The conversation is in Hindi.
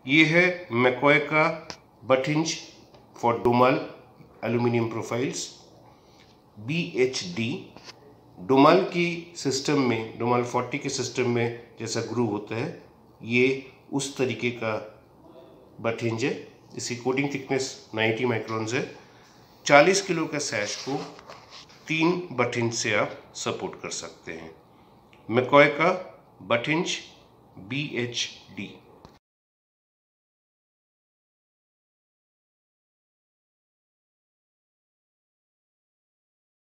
ये है मैकॉय का butt hinge for Domal aluminium profiles BHD। Domal की सिस्टम में, डोमाल 40 के सिस्टम में जैसा ग्रूव होता है, ये उस तरीके का बट हिंज है। इसकी कोटिंग थिकनेस 90 माइक्रोन्स है। 40 किलो का सैश को 3 बट हिंज से आप सपोर्ट कर सकते हैं। मैकॉय का बट हिंज BHD।